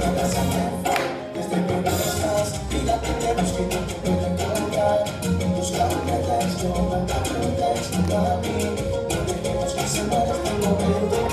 puedas alcanzar. Desde que no estás, vida que busque y no te puedo encontrar. Busca un pretexto, un pretexto para mí. No dejemos que se muera este momento.